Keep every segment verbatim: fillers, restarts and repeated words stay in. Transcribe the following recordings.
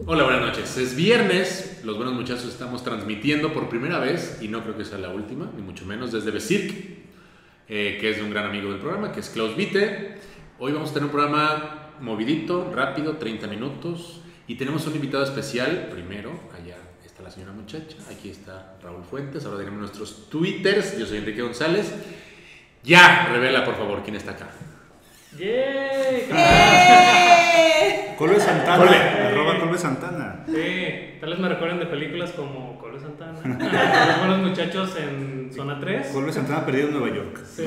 Hola, buenas noches. Es viernes, los buenos muchachos estamos transmitiendo por primera vez, y no creo que sea la última, ni mucho menos, desde Besirk, eh, que es de un gran amigo del programa, que es Klaus Witte. Hoy vamos a tener un programa movidito, rápido, treinta minutos, y tenemos un invitado especial. Primero, allá está la señora muchacha, aquí está Raúl Fuentes, ahora tenemos nuestros twitters. Yo soy Enrique González. Ya, revela por favor quién está acá. ¡Yay! ¡Eh! Colbe Santana, Colbe. arroba Colbe Santana. Sí, tal vez me recuerden de películas como Colbe Santana, Los buenos muchachos en Zona tres. Colbe Santana perdido en Nueva York. Sí.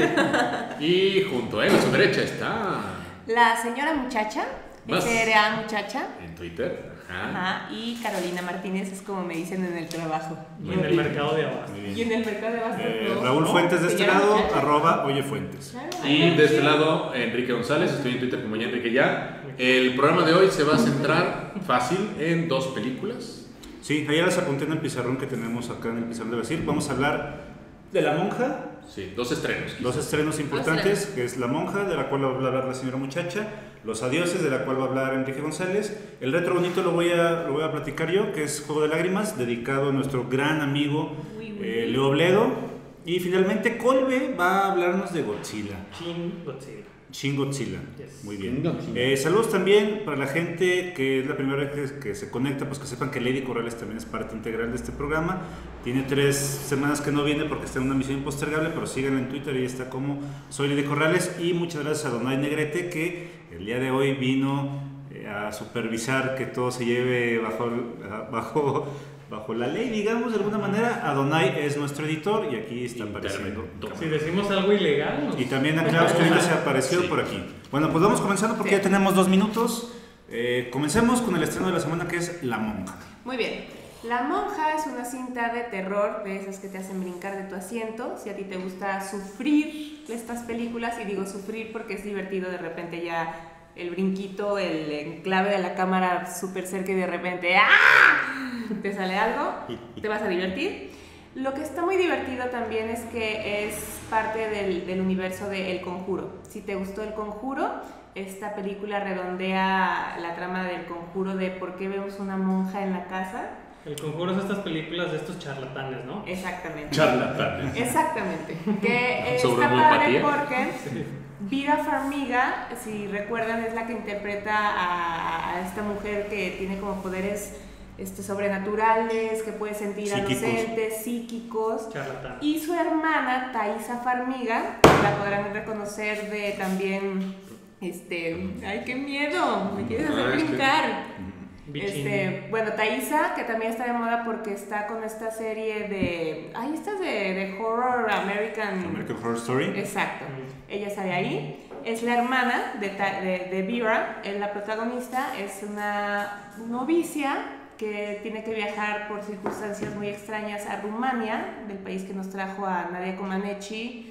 Y junto a él, a su derecha, está La señora muchacha, Más. S R A muchacha. en Twitter. Ajá. Ajá, y Carolina Martínez es como me dicen en el trabajo. Y en el mercado de abajo. Muy Y bien. en el mercado de abasto. Eh, ¿no? Raúl ¿No? Fuentes de este Señora lado, muchacha. arroba Oye Fuentes. Claro. Y de este lado, Enrique González, estoy en Twitter como ya Enrique ya. El programa de hoy se va a centrar fácil en dos películas. Sí, ahí las apunté en el pizarrón que tenemos acá en el pizarrón de Brasil. Vamos a hablar de La Monja, Sí, dos estrenos. quizás. dos estrenos importantes, estrenos. que es La Monja, de la cual va a hablar la señora muchacha, Los Adioses, de la cual va a hablar Enrique González. El Retro Bonito lo voy a, lo voy a platicar yo, que es Juego de Lágrimas, dedicado a nuestro gran amigo Uy, uy, eh, uy. Leo Bledo. Y finalmente Colbe va a hablarnos de Godzilla. Shin Godzilla. Shin Godzilla. Yes. Muy bien. Shin Godzilla. Eh, saludos también para la gente que es la primera vez que, que se conecta, pues que sepan que Lady Corrales también es parte integral de este programa. Tiene tres semanas que no viene porque está en una misión impostergable, pero síganla en Twitter y está como Soy Lady Corrales. Y muchas gracias a Donay Negrete, que el día de hoy vino eh, a supervisar que todo se lleve bajo, bajo, bajo la ley, digamos, de alguna manera. Adonai es nuestro editor y aquí está apareciendo. Interventor. Si decimos algo ilegal, nos... Y también a Klaus, que ahorita se ha aparecido Sí. por aquí. Bueno, pues vamos comenzando porque Sí. ya tenemos dos minutos. Eh, comencemos con el estreno de la semana, que es La Monja. Muy bien. La Monja es una cinta de terror, de esas que te hacen brincar de tu asiento. Si a ti te gusta sufrir estas películas, y digo sufrir porque es divertido de repente ya el brinquito, el enclave de la cámara súper cerca y de repente ¡ah! Te sale algo, te vas a divertir. Lo que está muy divertido también es que es parte del, del universo de El Conjuro. Si te gustó El Conjuro, esta película redondea la trama del Conjuro de por qué vemos una monja en la casa. El Conjuro es estas películas de estos charlatanes, ¿no? Exactamente. Charlatanes. Exactamente. Que Sobre está padre homeopatía. porque Vera Farmiga, si recuerdan, es la que interpreta a, a esta mujer que tiene como poderes este, sobrenaturales, que puede sentir a los Psíquicos. entes psíquicos. Charlatán. Y su hermana, Thaisa Farmiga, la podrán reconocer de también, este, ¡ay, qué miedo! Me quieres hacer Ah, es que- brincar. Bichin. Este, bueno, Thaisa, que también está de moda porque está con esta serie de, ay, estas de, de horror American. American Horror Story. Exacto. Mm. Ella sale ahí. Es la hermana de, Ta- de, de Vera, es la protagonista. Es una novicia que tiene que viajar por circunstancias muy extrañas a Rumania, del país que nos trajo a Nadia Comaneci,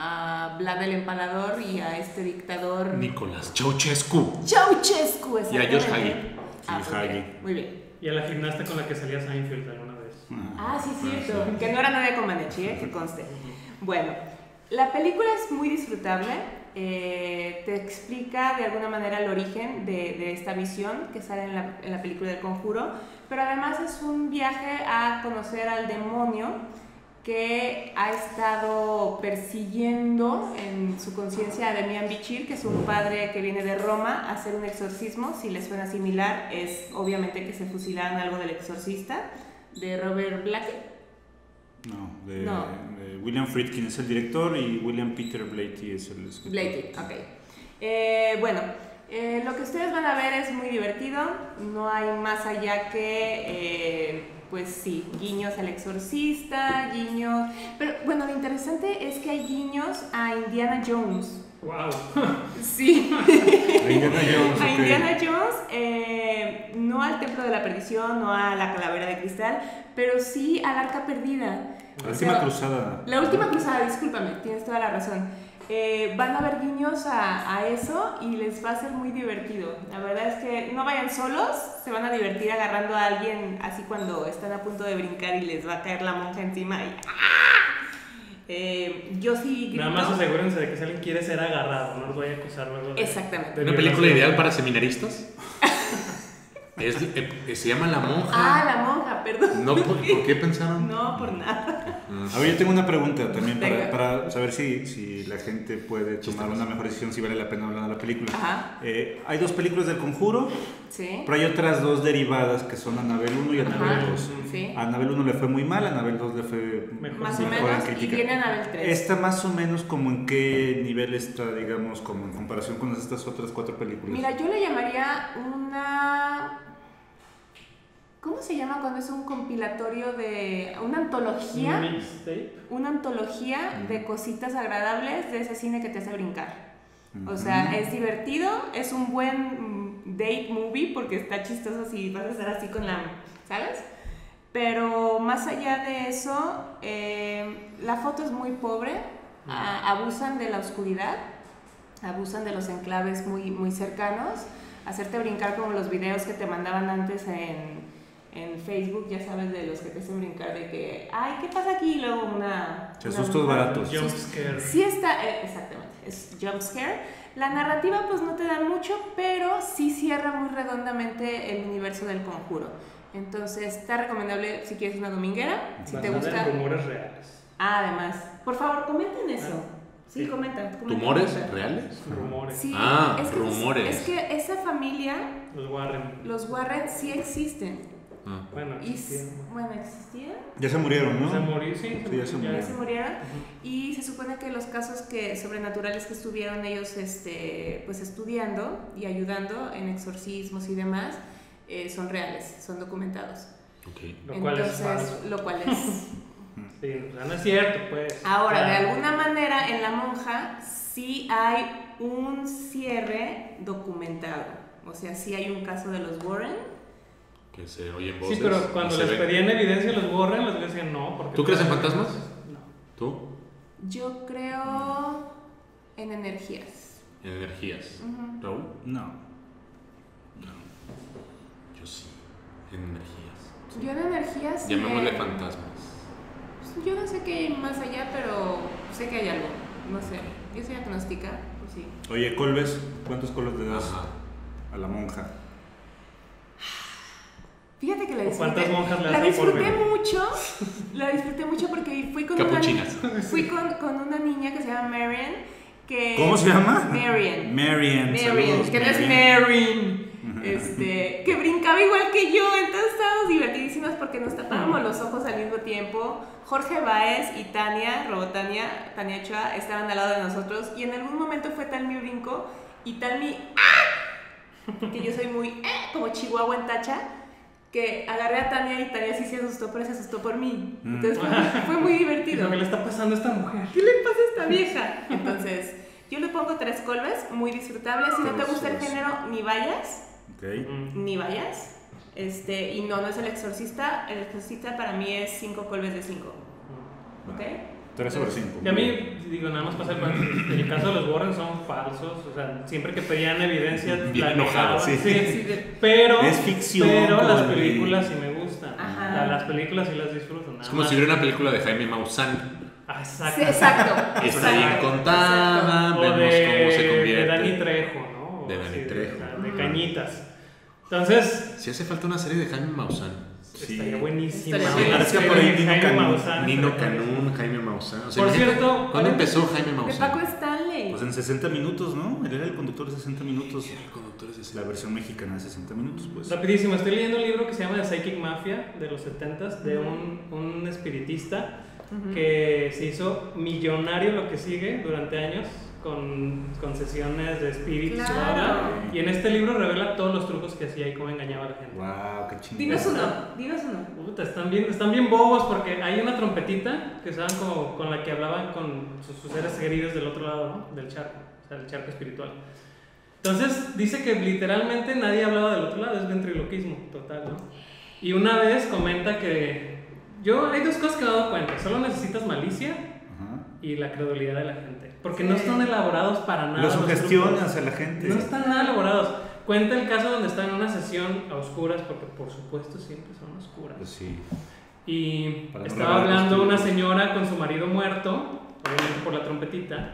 a Vlad el Empalador y a este dictador Nicolás Ceausescu. Ceausescu. Y a Josh exactamente. Hagi. Ah, Sí, muy Hagi. bien, muy bien. Y a la gimnasta con la que salía Seinfeld alguna vez. Ah, sí, cierto. Que no era Nadia Comaneci, ¿eh? Que conste. Bueno, la película es muy disfrutable. Eh, te explica de alguna manera el origen de, de esta visión que sale en la, en la película del Conjuro, pero además es un viaje a conocer al demonio que ha estado persiguiendo en su conciencia a Demian Bichir, que es un padre que viene de Roma a hacer un exorcismo. Si les suena similar, es obviamente que se fusilaron algo del Exorcista, de Robert Blake. No, de, No. de William Friedkin es el director y William Peter Blatty es el escritor. Blake, ok. Eh, bueno, eh, lo que ustedes van a ver es muy divertido, no hay más allá que, eh, pues sí, guiños al Exorcista, guiños... Pero bueno, lo interesante es que hay guiños a Indiana Jones. ¡Wow! Sí. A Indiana Jones, A ok. Indiana Jones, eh, no al Templo de la Perdición, no a la Calavera de Cristal, pero sí al Arca Perdida. La O última sea, cruzada. La última cruzada, discúlpame, tienes toda la razón. Eh, van a ver guiños a, a eso y les va a ser muy divertido. La verdad es que no vayan solos, se van a divertir agarrando a alguien así cuando están a punto de brincar y les va a caer la monja encima y ¡ah! Eh, yo sí grito. Nada más asegúrense de que si alguien quiere ser agarrado, no los vaya a acusar luego. de- Exactamente. de ¿Una película violación. ideal para seminaristas? Es, eh, se llama La Monja. Ah, La Monja, perdón. No, ¿por, ¿por qué pensaron? No, por nada. A ver, yo tengo una pregunta también para, Venga. para saber si, si la gente puede tomar una mejor decisión, si vale la pena hablar de la película. Ajá. Eh, hay dos películas del Conjuro, Sí. pero hay otras dos derivadas que son Annabelle uno y Annabelle Ajá. dos. Sí. A Annabelle uno le fue muy mal, a Annabelle dos le fue Mejor. Más o mejor en menos. Y crítica. viene Annabelle tres. Esta más o menos como en qué nivel está, digamos, como en comparación con estas otras cuatro películas. Mira, yo le llamaría una... ¿Cómo se llama cuando es un compilatorio de... una antología? Mixtape. Una antología de cositas agradables de ese cine que te hace brincar. O Ujú. sea, es divertido, es un buen mm, date movie porque está chistoso si vas a estar así con la... ¿sabes? Pero más allá de eso, eh, la foto es muy pobre, a- abusan de la oscuridad, abusan de los enclaves muy, muy cercanos, hacerte brincar como los videos que te mandaban antes en, en Facebook, ya sabes, de los que te hacen brincar de que, ay, ¿qué pasa aquí? Y luego una... O sea, una- sustos baratos. Jump scare. Sí está, eh, exactamente, es jump scare. La narrativa pues no te da mucho, pero sí cierra muy redondamente el universo del Conjuro. Entonces está recomendable si quieres una dominguera, si te Basada gusta. en rumores reales. Ah, además, por favor, comenten eso. Ah, Sí, sí. comenta. comenta, ¿Tumores comenta. reales? Rumores. Sí, Ah, es que, rumores. Es que esa familia, Los Warren. los Warren, sí existen. Ah. Bueno, Y, existían. bueno, existían. Ya se murieron, ¿no? Se murió, sí. Sí, ya se Ya murió. se murieron y se supone que los casos que sobrenaturales que estuvieron ellos este, pues estudiando y ayudando en exorcismos y demás eh, son reales, son documentados. Ok. Lo cual es Entonces, falso. lo cual es. Sí, o sea, no es cierto, pues. Ahora, de Claro. alguna manera en La Monja sí hay un cierre documentado. O sea, sí hay un caso de los Warren. Que se oyen voces. Sí, pero y cuando se les ven. pedían evidencia los Warren, los güeyes decían no. Porque ¿Tú crees en fantasmas? No. ¿Tú? Yo creo en energías. En energías. Ujú. ¿Raúl? No. No. Yo sí. En energías. Yo en energías. sí Llamémosle he- fantasmas. Yo no sé qué hay más allá, pero sé que hay algo. No sé. Yo soy agnóstica, pues sí. Oye, Colbes, ¿cuántos colos le das Ajá. a la monja? Fíjate que la ¿O disfruté. cuántas monjas le la das al disfruté Corbin? mucho. La disfruté mucho porque fui con Capuchinas. una fui con, con una niña que se llama Marian. Que ¿Cómo se llama? Marian. Marian. Marian, Saludos, que no es Marian. Marian. Este, que brincaba igual que yo, entonces estábamos divertidísimas porque nos tapábamos los ojos al mismo tiempo. Jorge Baez y Tania, Robotania, Tania Ochoa, estaban al lado de nosotros y en algún momento fue tal mi brinco y tal mi ¡ah! Que yo soy muy ¡eh! Como Chihuahua en tacha, que agarré a Tania y Tania sí se asustó, pero se asustó por mí. Mm. Entonces fue, fue muy divertido. ¿Qué le está pasando a esta mujer? ¿Qué le pasa a esta vieja? Entonces, yo le pongo tres colbes, muy disfrutables. Si no te gusta el género, ni vayas, Ok. Mm. ni vayas. Este, y no, no es El Exorcista. El Exorcista para mí es cinco colbes de cinco. ¿Ok? tres sobre cinco. Y a mí, digo, nada más pasa el, el caso de los Warren son falsos, o sea, siempre que pedían evidencia, Bien la enojado, negaban, sí. Sí, de- pero, Es ficción, pero las Colby. películas sí me gustan, Ajá. La- las películas sí las disfruto, nada Es como más. si hubiera una película de Jaime Maussan. Ah, Sí, exacto. exacto. Está bien exacto, contada, O vemos de, cómo se de convierte. Dani Trejo, ¿no? O De Dani así, Trejo. De, de Cañitas. Entonces, Si hace falta una serie de Jaime Maussan. Sí. estaría buenísima. Estaría una buenísima. serie Por ahí de Nino Jaime Canún. Maussan, Nino estaría Canún, Jaime Maussan. O sea, Por imagínate, cierto, ¿cuándo ¿cuál- empezó Jaime De Maussan? Paco Stanley. Pues en sesenta minutos, ¿no? Él era el conductor de sesenta minutos. El conductor es ese. La versión mexicana de sesenta minutos, pues. Rapidísimo, estoy leyendo un libro que se llama The Psychic Mafia de los setentas de un, un espiritista Ujú. que se hizo millonario lo que sigue durante años con, con sesiones de espíritus y bla, bla, Claro. bla. Y en este libro revela todos los trucos que hacía y cómo engañaba a la gente. Wow, qué chingón. Dinos uno, dinos uno. Puta, están bien, están bien bobos porque hay una trompetita que usaban como con la que hablaban con sus, sus seres queridos del otro lado, ¿no? Del charco, o sea, el charco espiritual. Entonces dice que literalmente nadie hablaba del otro lado, es ventriloquismo total, ¿no? Y una vez comenta que yo hay dos cosas que me he dado cuenta, solo necesitas malicia Ajá. y la credulidad de la gente, porque no Sí. están elaborados para nada. Lo los sugestionas trucos. a la gente. No están nada elaborados. Cuenta el caso donde están en una sesión a oscuras, porque por supuesto siempre son oscuras. Pues sí. Y Para no estaba revelar hablando tus una trucos. señora con su marido muerto, obviamente por la trompetita,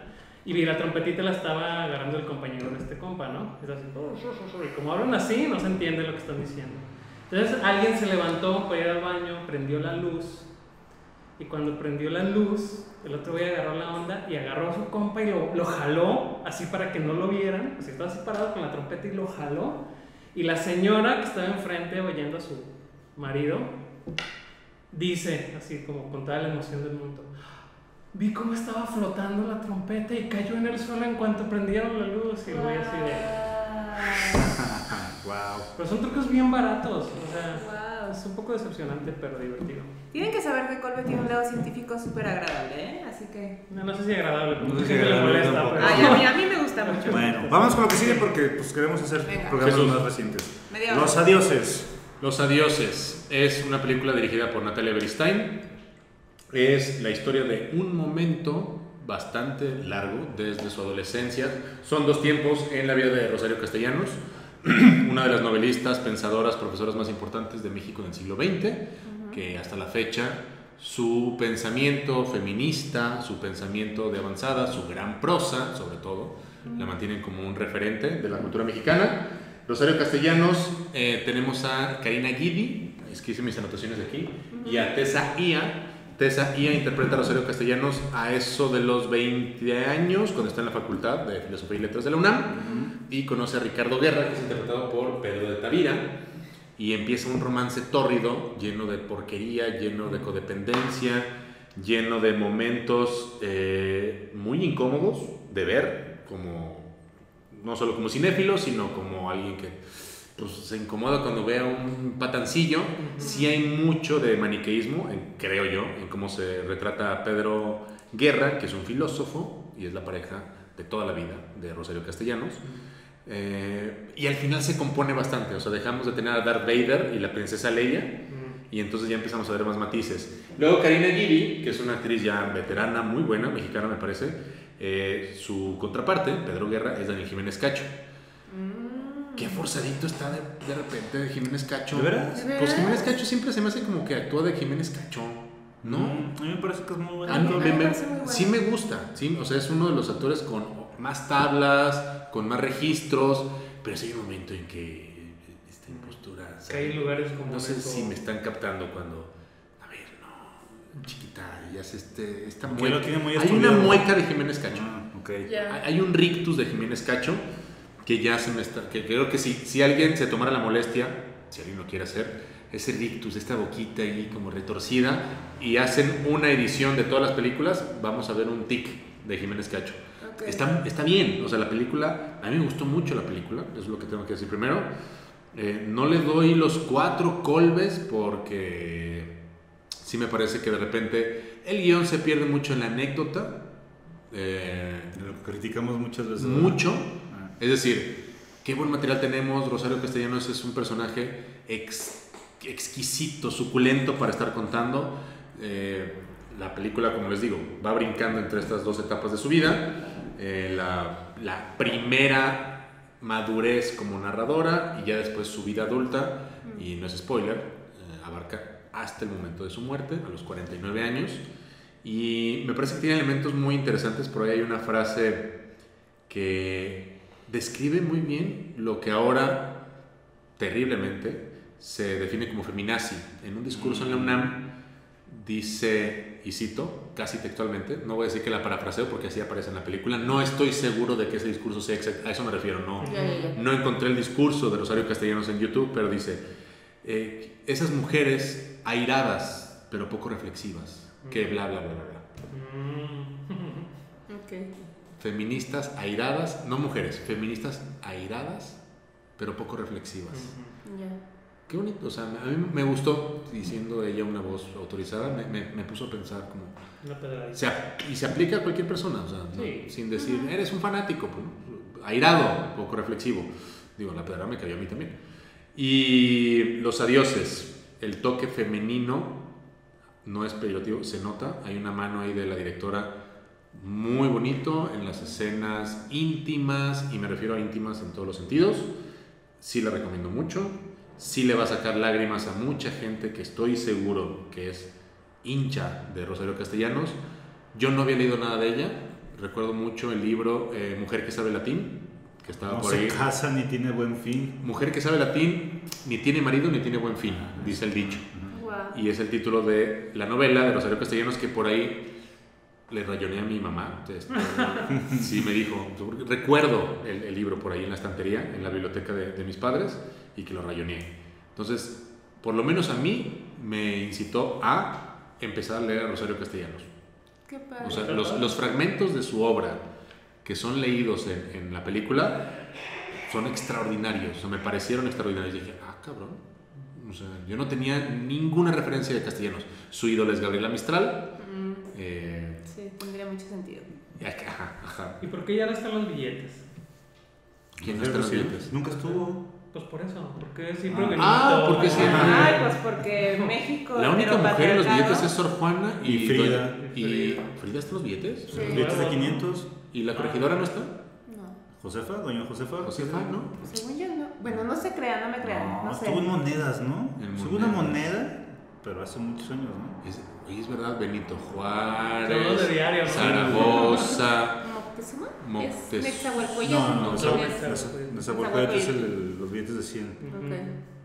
Y la trompetita la estaba agarrando el compañero de este compa, ¿no? Es así, y como hablan así, no se entiende lo que están diciendo. Entonces alguien se levantó para ir al baño, prendió la luz, y cuando prendió la luz, el otro güey agarró la onda y agarró a su compa y lo, lo jaló, así para que no lo vieran, así estaba así parado con la trompeta y lo jaló, y la señora que estaba enfrente oyendo a su marido, dice, así como con toda la emoción del mundo, vi cómo estaba flotando la trompeta y cayó en el suelo en cuanto prendieron la luz. Y el güey así de... Wow. Pero son trucos bien baratos, o sea, Wow. es un poco decepcionante, pero divertido. Tienen que saber que Colbe tiene un lado científico súper agradable, ¿eh? Así que... No, no sé si agradable, No sé si gente le agradable molesta, tampoco. pero... Ay, a mí, a mí me gusta mucho. Bueno, vamos con lo que sigue porque pues, queremos hacer Venga. programas Jesús. más recientes. Media hora. Los adioses. Los Adioses es una película dirigida por Natalia Beristain. Es la historia de un momento bastante largo desde su adolescencia. Son dos tiempos en la vida de Rosario Castellanos, una de las novelistas, pensadoras, profesoras más importantes de México en el siglo veinte, uh-huh. que hasta la fecha su pensamiento feminista, su pensamiento de avanzada, su gran prosa, sobre todo, uh-huh. la mantienen como un referente de la cultura mexicana. Rosario Castellanos, eh, tenemos a Karina Guidi, es que hice mis anotaciones de aquí, uh-huh. y a Tessa Ia. Tessa Ia interpreta a Rosario Castellanos a eso de los veinte años, cuando está en la Facultad de Filosofía y Letras de la UNAM, uh-huh. y conoce a Ricardo Guerra, que es interpretado por Pedro de Tavira, y empieza un romance tórrido, lleno de porquería, lleno de codependencia, lleno de momentos eh, muy incómodos de ver, como, no solo como cinéfilo, sino como alguien que pues, se incomoda cuando ve a un patancillo. Uh-huh. Sí hay mucho de maniqueísmo, en, creo yo, en cómo se retrata a Pedro Guerra, que es un filósofo y es la pareja de toda la vida de Rosario Castellanos. Uh-huh. eh, y al final se compone bastante, o sea, dejamos de tener a Darth Vader y la princesa Leia, uh-huh. y entonces ya empezamos a ver más matices. Luego Karina Guidi, que es una actriz ya veterana, muy buena, mexicana me parece, eh, su contraparte, Pedro Guerra, es Daniel Jiménez Cacho. Uh-huh. Qué forzadito está de, de repente de Jiménez Cacho. ¿De veras? Pues Jiménez Cacho siempre se me hace como que actúa de Jiménez Cacho, ¿no? Mm, a mí me parece que es muy bueno. Ah, no, me me, me, parece muy bueno. sí me gusta, sí, o sea, es uno de los actores con más tablas, con más registros, pero sí hay un momento en que esta impostura, Que hay lugares como no sé eso. si me están captando cuando, a ver, no, chiquita, ya se este, esta Que mueca, lo tiene muy hay estudiado. una mueca de Jiménez Cacho, Ah, okay. Ya. hay un rictus de Jiménez Cacho que ya se me está, que creo que si, si alguien se tomara la molestia, si alguien lo quiere hacer, ese rictus, esta boquita ahí como retorcida, y hacen una edición de todas las películas, vamos a ver un tic de Jiménez Cacho. Okay. Está, está bien, o sea, la película, a mí me gustó mucho la película, eso es lo que tengo que decir primero. Eh, no le doy los cuatro colbes porque sí me parece que de repente el guión se pierde mucho en la anécdota. Eh, Lo que criticamos muchas veces. mucho. Es decir, qué buen material tenemos. Rosario Castellanos es un personaje ex, exquisito, suculento para estar contando. Eh, la película, como les digo, va brincando entre estas dos etapas de su vida. Eh, la, la primera madurez como narradora y ya después su vida adulta, y no es spoiler, eh, abarca hasta el momento de su muerte, a los cuarenta y nueve años. Y me parece que tiene elementos muy interesantes. Por ahí hay una frase que describe muy bien lo que ahora, terriblemente, se define como feminazi. En un discurso en la UNAM dice, y cito, casi textualmente, no voy a decir que la parafraseo porque así aparece en la película, no estoy seguro de que ese discurso sea exacto, a eso me refiero, no, ya, ya, ya. no encontré el discurso de Rosario Castellanos en YouTube, pero dice, eh, esas mujeres airadas, pero poco reflexivas, que bla, bla, bla, bla, bla. Okay. Feministas airadas, no mujeres, feministas airadas, pero poco reflexivas. Uh-huh. Yeah. Qué bonito, o sea, a mí me gustó, y siendo ella una voz autorizada, me, me, me puso a pensar como... Una pedradita. Se, y se aplica a cualquier persona, o sea, sí. ¿no? Sin decir, eres un fanático, pues, airado, poco reflexivo. Digo, la pedrada me cayó a mí también. Y los adioses, el toque femenino no es peyorativo, se nota, hay una mano ahí de la directora muy bonito en las escenas íntimas, y me refiero a íntimas en todos los sentidos. Sí la recomiendo mucho, sí le va a sacar lágrimas a mucha gente que estoy seguro que es hincha de Rosario Castellanos. Yo no había leído nada de ella, recuerdo mucho el libro eh, Mujer que sabe latín, que estaba No por se ahí. casa ni tiene buen fin. Mujer que sabe latín ni tiene marido ni tiene buen fin, dice el dicho. Wow. Y es el título de la novela de Rosario Castellanos, que por ahí le rayoné a mi mamá. Este, sí, me dijo, recuerdo el, el libro por ahí en la estantería, en la biblioteca de, de mis padres, y que lo rayoné. Entonces, por lo menos a mí me incitó a empezar a leer a Rosario Castellanos. Qué padre. O sea, los, los fragmentos de su obra que son leídos en, en la película son extraordinarios, o sea, me parecieron extraordinarios. Y dije, ah, cabrón. O sea, yo no tenía ninguna referencia de Castellanos. Su ídolo es Gabriela Mistral. Mm, Eh, sí, tendría mucho sentido. ajá, ajá. ¿Y por qué ya no están los billetes? ¿Quién no está en los billetes? Nunca estuvo. Pues por eso, porque siempre Ah, Benito. ah, porque siempre- Ay, pues porque México. La única mujer en los heteropatriarcado. billetes es Sor Juana y, Y Frida. Doña- ¿Y Frida está en los billetes? Sí. Los billetes de quinientos. ¿Y la corregidora no está? No, Josefa, doña Josefa. Josefa, ¿no? según yo no. Bueno, no se crean, no me crean. No, No, sé. estuvo en monedas, ¿no? En Estuvo una monedas. moneda, pero hace muchos años, ¿no? Es, oye, es verdad, Benito Son los de Juárez, diario, ¿no? Zaragoza. ¿Moctezuma? Moctez- ¿Es Nezahualcóyotl? No, no, no, no. son- Nezahualcóyotl Nezahualcóyotl es el- los billetes de cien. Ujú. Ok.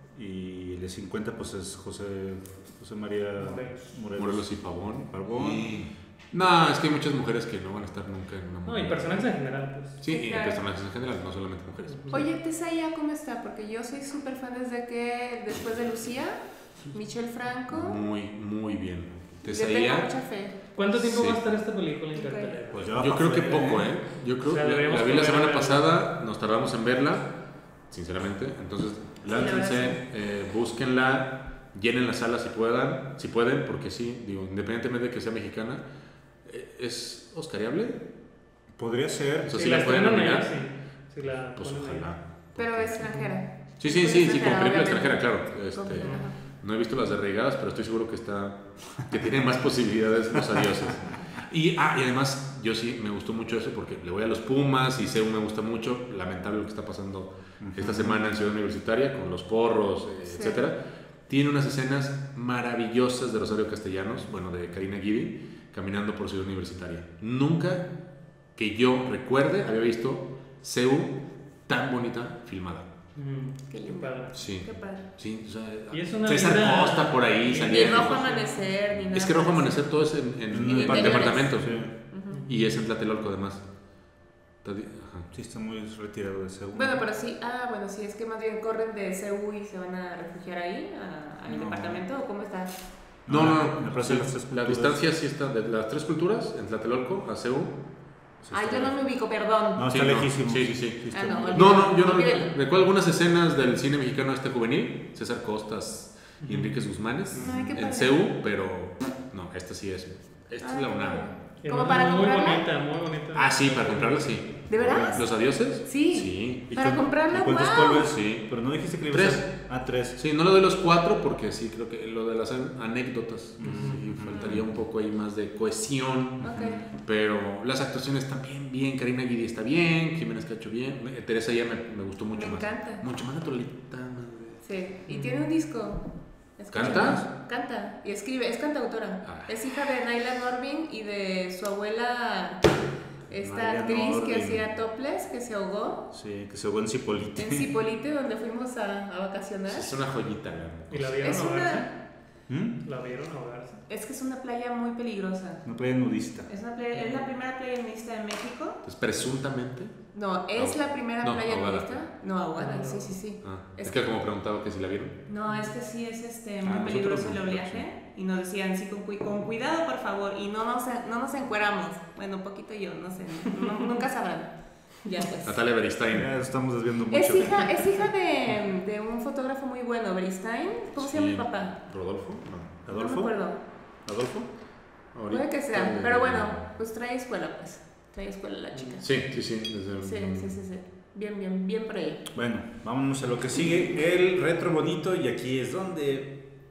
Y el de cincuenta, pues es José, José María Morelos. Morelos. Morelos y Pavón. Pavón. Y- No, es que hay muchas mujeres que no van a estar nunca en una No, moneda. y personajes en general, pues. Sí, y Claro. personajes en general, no solamente mujeres. Oye, Tesaya, ¿cómo está? Porque yo soy súper fan desde que, después de Lucía, Michel Franco, Muy, muy bien. le tengo Tesaía, mucha fe. ¿Cuánto tiempo Sí. va a estar esta película en cartelera? Pues ya va yo pa' creo que fuera, poco, ¿eh? Yo creo O sea, que la, deberíamos la vi la volver a semana verla. pasada, nos tardamos en verla, sinceramente. Entonces, la verdad láncense, eh, búsquenla, llenen las salas si puedan, si pueden, porque sí, digo, independientemente de que sea mexicana, eh, ¿es oscariable? Podría ser. O sea, Si sí la la pueden estrenan allá, nominar. sí. Si la Pues ponen ahí. ojalá. Pero extranjera. Sí, sí, sí, sí, como película obviamente. extranjera, claro. Este, Como- ajá. no he visto las de Reigadas, pero estoy seguro que está que tiene más posibilidades los adioses. Y, ah, y además, yo sí me gustó mucho eso porque le voy a los Pumas y C E U me gusta mucho. Lamentable lo que está pasando esta semana en Ciudad Universitaria con los porros, eh, Sí. etcétera. Tiene unas escenas maravillosas de Rosario Castellanos, bueno, de Karina Guidi, caminando por Ciudad Universitaria. Nunca que yo recuerde había visto C E U tan bonita filmada. Ujú. Qué Qué lindo. padre. Sí. Qué padre. Sí, o sea, Y es una César vida- Costa por ahí y- Ni saliendo. Rojo Amanecer, ni nada. Es que Rojo parecido. Amanecer todo es en, en, En en interiores. departamentos. Sí. Ujú. Y es en Tlatelolco además. Está di- ajá. Sí, está muy retirado de ese. Bueno, pero sí, ah, bueno, sí, es que más bien corren de C U y se van a refugiar ahí, a- al No. departamento, ¿o cómo está? No, la- no, la no. Plaza de las sí, Tres la Culturas. distancia sí está de las tres culturas, en Tlatelolco a C E U. Sí, Ay, está yo no me ubico, perdón. No, Sí, está no. lejísimo. Sí, sí, sí. está Ah, no, muy- olvídalo. No, no, yo no Olvídalo. recuerdo. Recuerdo algunas escenas del cine mexicano este juvenil, César Costas y Enrique Guzmanes, Ay, qué en padre. C E U, pero no, esta sí es. Esta Ay, es la qué UNAM. padre. Y ¿Como además para muy comprarla? bonita, muy bonita. Ah, sí, para comprarla sí. ¿De verdad? ¿Los adioses? Sí. Sí. ¿Y Para cuán- comprarla, ¿y ¿Cuántos wow. polvos? Sí. Pero no dijiste que le ibas Tres. a... Ah, tres. Sí, no le doy los cuatro porque sí, creo que lo de las an- anécdotas, que sí, faltaría un poco ahí más de cohesión, Ok. pero las actuaciones están bien, bien, Karina Guidi está bien, Jiménez Cacho bien, eh, Teresa ya me, me gustó mucho Me más. encanta. Mucho más naturalita. más de- Sí, y tiene un disco. Escúchalo. ¿Canta? Canta y escribe, es cantautora. Ah. Es hija de Naila Norvin y de su abuela, esta Naila actriz Norvin. que hacía topless, que se ahogó Sí, que se ahogó en Cipolite. en Cipolite, donde fuimos a, a vacacionar. Es una joyita, la ¿Y la vieron Es ahogarse? una, ¿Mm? ¿La vieron ahogarse? es que es una playa muy peligrosa. Una playa nudista. Es, una playa- es la primera playa nudista de México. Pues presuntamente. No, es Ahog- la primera no, playa ahogada. nudista. No, ahogada, sí, sí, sí. Ah, Es es, que, que- como preguntaba que si la vieron. No, es que sí es este, Ah, muy nosotros peligroso el no, oleaje. Y nos decían, sí, con, cui- con cuidado, por favor. Y no nos, no nos encueramos. Bueno, un poquito yo, no sé. no- nunca sabrán. Ya pues. Natalia Beristain. Ya estamos desviando mucho. Es hija, es hija de, de un fotógrafo muy bueno, Beristain. ¿Cómo se llama Sí. el papá? ¿Rodolfo? No. No me ¿Adolfo? acuerdo. ¿Adolfo? Puede que sea. Ahorita- Pero bueno, pues trae escuela, pues. Trae escuela la chica. Sí, sí, sí. Desde, Sí, sí, sí, sí. Bien, bien, bien por ella. Bueno, vámonos a lo que sigue. El retro bonito. Y aquí es donde...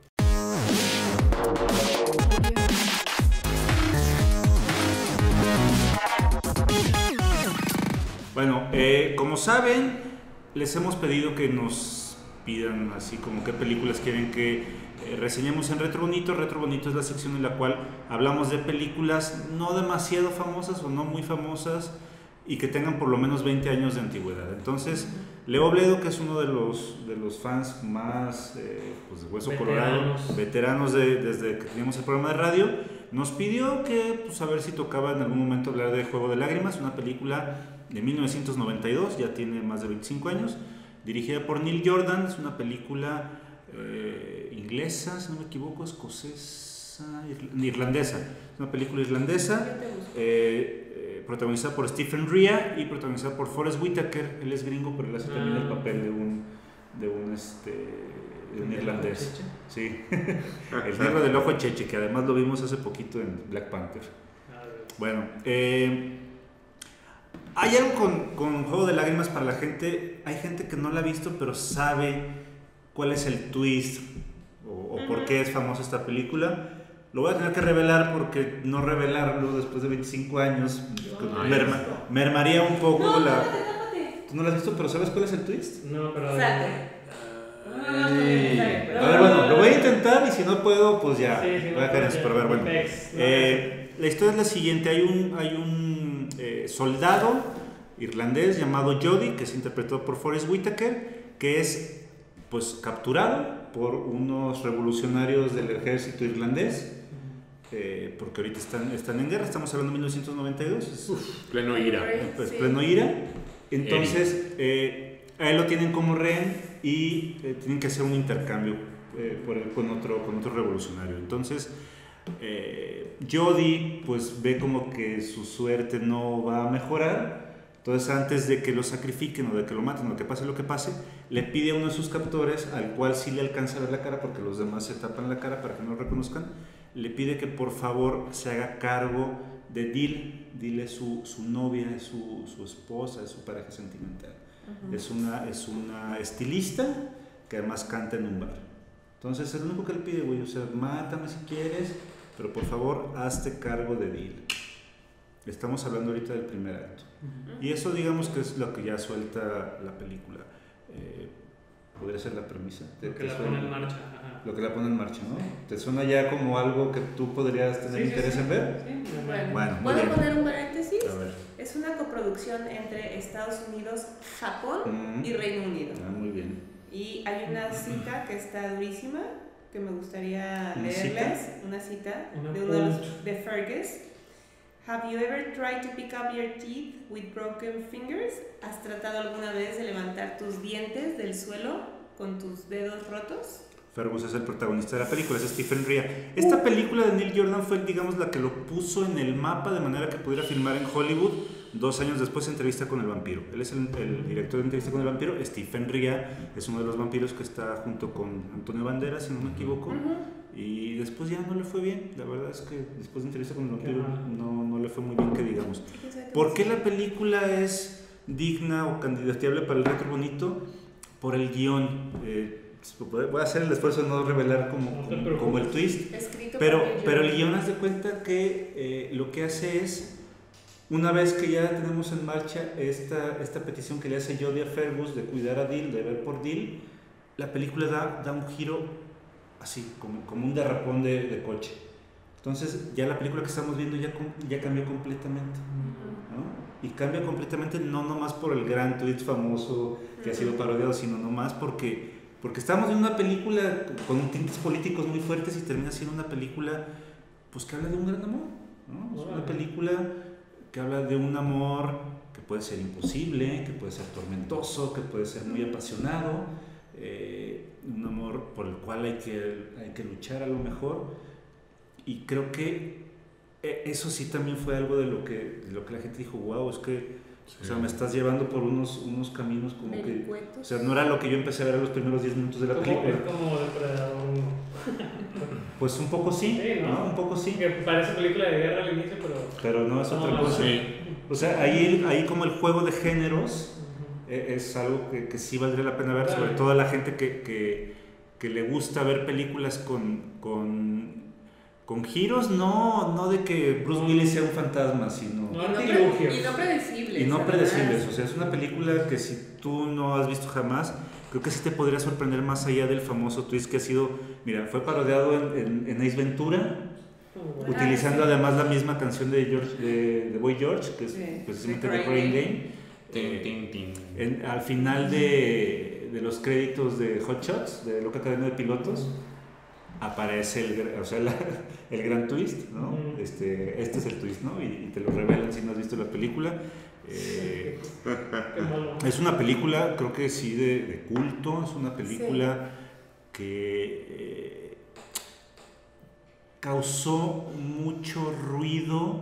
Bueno, eh, como saben, les hemos pedido que nos pidan así como qué películas quieren que eh, reseñamos en Retro Bonito. Retro Bonito es la sección en la cual hablamos de películas no demasiado famosas o no muy famosas y que tengan por lo menos veinte años de antigüedad. Entonces, Leo Bledo, que es uno de los, de los fans más eh, pues de Hueso Veteranos. Colorado, veteranos de, desde que teníamos el programa de radio, nos pidió que, pues, a ver si tocaba en algún momento hablar de Juego de Lágrimas, una película de mil novecientos noventa y dos, ya tiene más de veinticinco años, dirigida por Neil Jordan. Es una película eh, inglesa, si no me equivoco, escocesa, irl- irlandesa. Es una película irlandesa, eh, eh, protagonizada por Stephen Rea y protagonizada por Forest Whitaker. Él es gringo, pero él hace también el papel de un, de un, este, de un irlandés. Sí, el negro del ojo cheche, que además lo vimos hace poquito en Black Panther. Bueno, eh, hay algo con, con Juego de Lágrimas para la gente. Hay gente que no la ha visto, pero sabe cuál es el twist o, o uh-huh. por qué es famosa esta película. Lo voy a tener que revelar porque no revelarlo después de veinticinco años no, merma, mermaría un poco no, la... tápate, tápate. ¿Tú no la has visto, pero sabes cuál es el twist? No, pero... Salte. Ay. A ver, bueno, lo voy a intentar y si no puedo, pues ya. Sí, sí, voy a caer en eso, pero a ver, bueno. Eh, la historia es la siguiente. Hay un, hay un eh, soldado irlandés llamado Jody, que es interpretado por Forest Whitaker, que es pues capturado por unos revolucionarios del ejército irlandés, eh, porque ahorita están, están en guerra. Estamos hablando de mil novecientos noventa y dos. Es, Uf, pleno ira. Pues pleno ira. Entonces, eh, a él lo tienen como rehén y eh, tienen que hacer un intercambio eh, por él con otro, con otro revolucionario. Entonces, eh, Jody pues ve como que su suerte no va a mejorar. Entonces, antes de que lo sacrifiquen o de que lo maten o que pase lo que pase, le pide a uno de sus captores, al cual sí le alcanza a ver la cara porque los demás se tapan la cara para que no lo reconozcan, le pide que por favor se haga cargo de Dil. Dil es su, su novia, es su, su esposa, es su pareja sentimental. Uh-huh. Es una, es una estilista que además canta en un bar. Entonces es lo único que le pide, güey, o sea, mátame si quieres, pero por favor hazte cargo de Dil. Estamos hablando ahorita del primer acto. Uh-huh. Y eso digamos que es lo que ya suelta la película. Eh, podría ser la premisa. Lo que la pone en marcha. Ajá. Lo que la pone en marcha, ¿no? Sí. ¿Te suena ya como algo que tú podrías tener sí, interés sí, sí. en ver? Sí, bueno, bueno ¿puedo bien. poner un paréntesis? A ver. Es una coproducción entre Estados Unidos, Japón mm. y Reino Unido. Ah, muy bien. Y hay una cita que está durísima, que me gustaría leerles. Cita? Una cita una de uno de los de Fergus. Have you ever tried to pick up your teeth with broken fingers? ¿Has tratado alguna vez de levantar tus dientes del suelo con tus dedos rotos? Fergus es el protagonista de la película, es Stephen Rea. Esta película de Neil Jordan fue, digamos, la que lo puso en el mapa de manera que pudiera filmar en Hollywood dos años después Entrevista con el vampiro. Él es el, el director de Entrevista con el vampiro. Stephen Rea es uno de los vampiros que está junto con Antonio Banderas, si no me equivoco. Uh-huh. Y después ya no le fue bien. La verdad es que después de Entrevista con el vampiro no, no le fue muy bien, que digamos. ¿Por qué la película es digna o candidateable para el Retro Bonito? Por el guión. Eh, voy a hacer el esfuerzo de no revelar como, como, como el twist, pero, pero el guión haz de cuenta que eh, lo que hace es, una vez que ya tenemos en marcha esta, esta petición que le hace Jody a Fergus de cuidar a Dil, de ver por Dil, la película da, da un giro así, como, como un derrapón de, de coche. Entonces ya la película que estamos viendo ya, ya cambió completamente, ¿no? Y cambia completamente no nomás por el gran tweet famoso que ha sido parodiado, sino nomás porque Porque estamos en una película con tintes políticos muy fuertes y termina siendo una película pues que habla de un gran amor, ¿no? Es una película que habla de un amor que puede ser imposible, que puede ser tormentoso, que puede ser muy apasionado, eh, un amor por el cual hay que, hay que luchar a lo mejor. Y creo que eso sí también fue algo de lo que, de lo que la gente dijo, wow, es que sí. O sea, me estás llevando por unos, unos caminos como que... O sea, no era lo que yo empecé a ver en los primeros diez minutos de la película. Es como Depredador uno. Pues un poco sí, sí ¿no? ¿no? Un poco sí. Que parece película de guerra al inicio, pero... Pero no es otra no, cosa. Sí. O sea, ahí, ahí como el juego de géneros uh-huh. es algo que, que sí valdría la pena ver, claro. Sobre todo a la gente que, que, que le gusta ver películas con... con Con giros, no, no de que Bruce Willis sea un fantasma, sino... No, no pre- y no predecibles. Y no predecibles, o sea, es una película que si tú no has visto jamás, creo que sí te podría sorprender más allá del famoso twist que ha sido, mira, fue parodiado en, en, en Ace Ventura, Uh, utilizando Ah, sí. además la misma canción de George, de, de Boy George, que es Sí, precisamente The The Crying Crying Game. Game. Tin, Eh, tin, tin. en- al final de, de los créditos de Hot Shots, de Loca Cadena de Pilotos, aparece el, gra- o sea, la- el gran twist, ¿no? Ujú. Este, este es el twist, ¿no? Y, y te lo revelan si no has visto la película. Eh, qué malo. es una película, creo que sí, de, de culto, es una película que eh, causó mucho ruido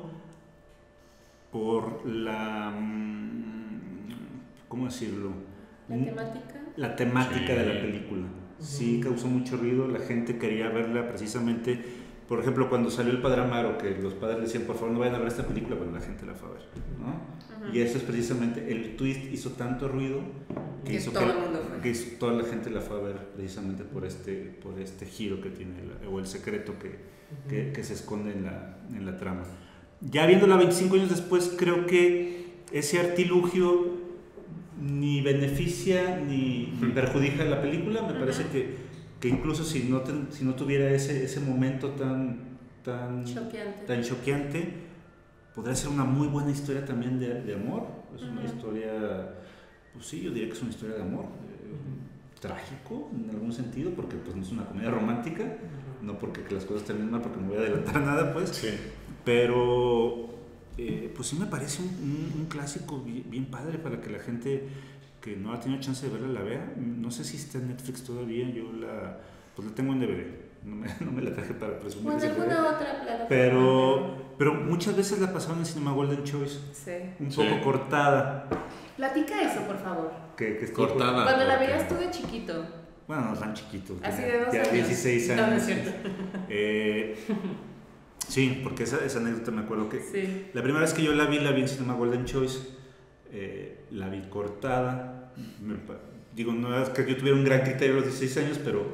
por la... mm, ¿cómo decirlo? La temática. La temática Sí. de la película. Sí, causó mucho ruido, la gente quería verla precisamente, por ejemplo, cuando salió El Padre Amaro, que los padres decían, por favor no vayan a ver esta película, bueno, la gente la fue a ver, ¿no? Ujú. Y eso es precisamente, el twist hizo tanto ruido que, Que hizo todo que, el mundo fue. que hizo- toda la gente la fue a ver precisamente por este, por este giro que tiene, la- o el secreto que, que, que se esconde en la, en la trama. Ya viéndola veinticinco años después, creo que ese artilugio ni beneficia ni perjudica a la película. Me parece Ajá. que, que incluso si no, ten- si no tuviera ese, ese momento tan, tan, Choqueante. tan choqueante, podría ser una muy buena historia también de, de amor. Es una Ujú. historia, pues sí, yo diría que es una historia de amor, eh, trágico en algún sentido, porque pues no es una comedia romántica, no porque que las cosas terminen mal, porque no voy a adelantar nada, pues, Sí. pero eh, pues sí me parece un, un- un clásico bien, bien padre para que la gente que no ha tenido chance de verla la vea. No sé si está en Netflix todavía, yo la, pues la tengo en D V D, no me, no me la traje para presumir. O en ese D V D. alguna otra plataforma. Pero, pero muchas veces la pasaron en Cinema Golden Choice, Sí. un Sí. poco cortada. Platica eso, por favor. Que, que estuvo- Cortada. Cuando la porque- veías tú de chiquito. Bueno, no tan chiquito, Así tenía de dos ya años. dieciséis años. No, no es cierto. Eh, sí, porque esa, esa anécdota me acuerdo que Sí. la primera vez que yo la vi, la vi en Cinema Golden Choice, eh, la vi cortada. Me pa- digo, no es que yo tuviera un gran criterio a los dieciséis años, pero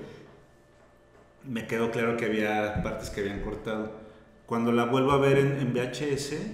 me quedó claro que había partes que habían cortado. Cuando la vuelvo a ver en, en V H S,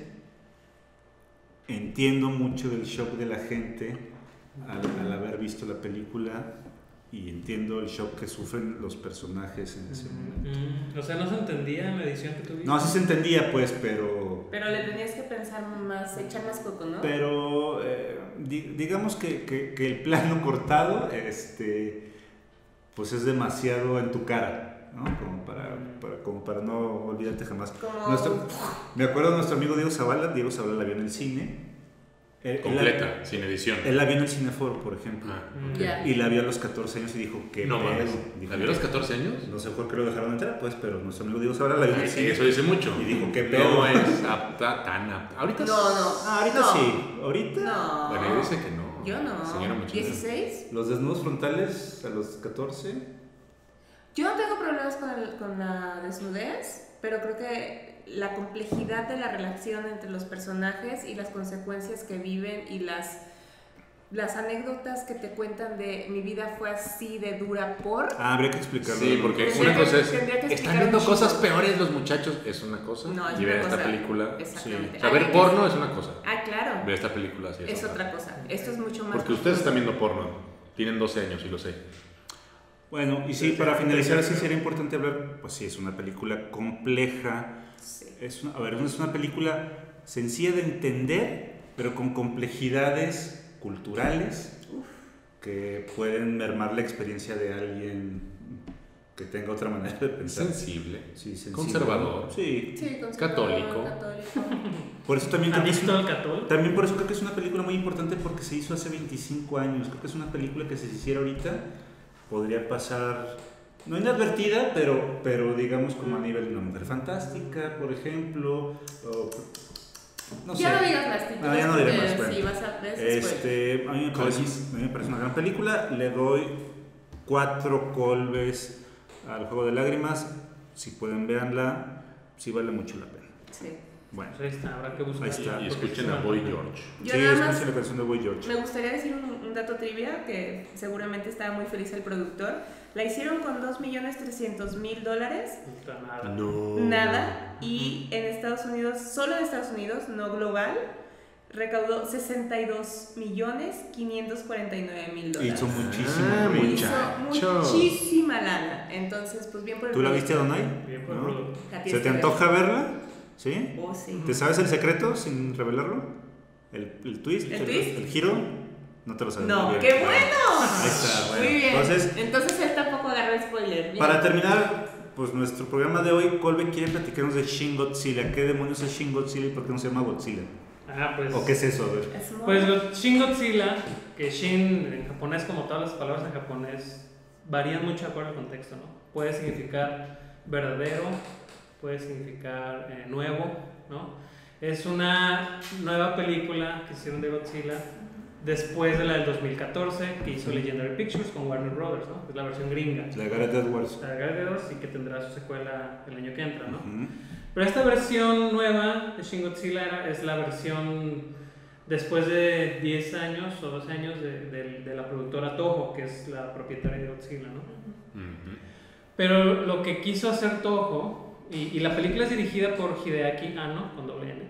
entiendo mucho del shock de la gente al, al haber visto la película y entiendo el shock que sufren los personajes en ese momento. Mm, o sea, no se entendía en la edición que tuviste. No, sí se entendía, pues, pero... Pero le tenías que pensar más, echar más coco, ¿no? Pero eh, di- digamos que, que, que el plano cortado, este, pues es demasiado en tu cara, ¿no? Como para, para, como para no olvidarte jamás. Como... Nuestro- me acuerdo de nuestro amigo Diego Zavala. Diego Zavala la vio en el cine. Él- él la- Completa, sin edición. Él la vio en el Cineforo, por ejemplo. Ah, Mm. ok. Ya. Y la vio a los catorce años y dijo que No mames. Dijo, ¿La vio a los catorce años? No sé por qué lo dejaron entrar, pues, pero nuestro amigo Diego Zavala la vio en el Sí, cine. eso dice mucho. Y dijo, ¿qué pedo? No es apta, tan apta. Ahorita No, no. Ah, ahorita no. sí. Ahorita. No. Bueno, ella dice que no. Yo no. Señora Mochila. ¿dieciséis? Los desnudos frontales a los catorce. Yo no tengo problemas con, el- con la desnudez, pero creo que la complejidad de la relación entre los personajes y las consecuencias que viven y las, las anécdotas que te cuentan de mi vida fue así de dura por... Ah, habría que explicarlo. Sí, porque Tendría una que- cosa es. tendría que Están explicar viendo un cosas chingo. peores los muchachos, es una cosa. No, es y ver una esta cosa. película. Exactamente. Sí. O sea, ver Hay- porno es una cosa. Ah, claro. Ver esta película sí es, Es otra cosa. Esto es mucho más... Porque ustedes están viendo porno. Tienen doce años y lo sé. Bueno, y sí, para finalizar, sí sería importante hablar, pues sí, es una película compleja. Sí. Es una, a ver, es una película sencilla de entender, pero con complejidades culturales que pueden mermar la experiencia de alguien que tenga otra manera de pensar. Sensible. Sí, sensible. Conservador. Sí. Sí, conservador, Católico. católico. Por eso también creo que es ¿Adicto una- al catol? También por eso creo que es una película muy importante porque se hizo hace veinticinco años. Creo que es una película que si se hiciera ahorita podría pasar, no inadvertida, pero, pero digamos como a nivel de Una Mujer Fantástica, por ejemplo. O, no sé. Ya no digas más títulos. No, ya no diré porque más, bueno. Sí, vas a ver. Este... Este, a, mí me parece, Colbis. a mí me parece una gran película. Le doy cuatro colbes al Juego de Lágrimas. Si pueden verla, sí vale mucho la pena. Sí. Bueno, Pues ahí está, habrá que buscar. Ahí está. Y escuchen a Boy George. Yo sí, nada escuchen más la canción de Boy George. me gustaría decir un, un dato trivia que seguramente estaba muy feliz el productor. La hicieron con dos millones trescientos mil dólares, Puta, nada. No. nada, y en Estados Unidos, solo en Estados Unidos, no global, recaudó sesenta y dos millones quinientos cuarenta y nueve mil dólares. Hizo muchísimo. Ah, ruido. muchacho. Hizo muchísima lana. Entonces, pues bien por el ¿Tú la viste, producto. Donay? Bien por el ¿No? producto. La ¿Se tienes te que ver. antoja verla? ¿Sí? Oh, sí. ¿Te sabes el secreto sin revelarlo? ¿El, el twist? ¿El twist? ¿El giro? No te lo sabes. No, muy bien. ¡qué bueno! Ahí está, bueno. Muy bien. Entonces, Entonces él tampoco agarró spoiler. Bien. para terminar, pues nuestro programa de hoy, Colbe quiere platicarnos de Shin Godzilla. ¿Qué demonios es Shin Godzilla y por qué no se llama Godzilla? Ah, pues. ¿O qué es eso? A ver. Es muy- Pues Go- Shin Godzilla, que Shin en japonés, como todas las palabras en japonés, varían mucho de acuerdo al contexto, ¿no? Puede significar verdadero, puede significar eh, nuevo, ¿no? Es una nueva película que hicieron de Godzilla después de la del dos mil catorce que hizo Legendary Pictures con Warner Brothers, ¿no? Es la versión gringa. La de Gareth Edwards. La de Gareth Edwards y que tendrá su secuela el año que entra, ¿no? Ujú. Pero esta versión nueva de Shin Godzilla era- es la versión después de diez años o doce años de, de- de la productora Toho, que es la propietaria de Godzilla, ¿no? Ujú. Pero lo que quiso hacer Toho, y, y la película es dirigida por Hideaki Anno, con doble N.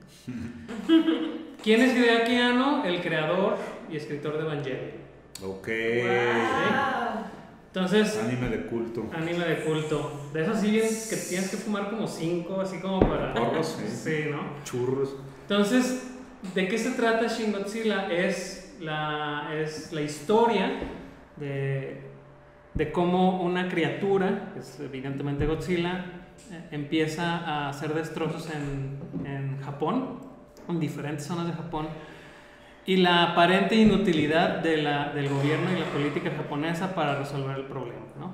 ¿Quién es Hideaki Anno? El creador y escritor de Evangelion. Ok. Wow. Entonces, Anime de culto. anime de culto. De esos sí bien que tienes que fumar como cinco, así como para... Porros, sí. Sí, ¿no? Churros. Entonces, ¿de qué se trata Shin Godzilla? Es la, es la historia de, de cómo una criatura, que es evidentemente Godzilla, eh, empieza a hacer destrozos en, en Japón, en diferentes zonas de Japón, y la aparente inutilidad de la, del gobierno y la política japonesa para resolver el problema, ¿no?